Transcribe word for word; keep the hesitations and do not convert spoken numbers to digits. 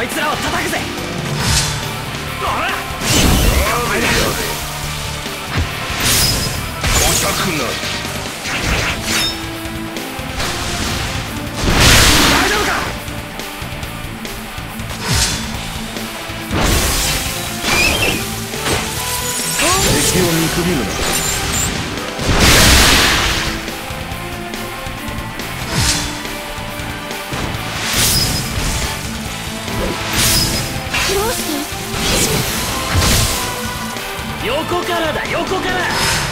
つらを叩くぜ。おら構えだ。 おしゃくな。 大丈夫か。 敵を見くびるな。 横からだ、横から。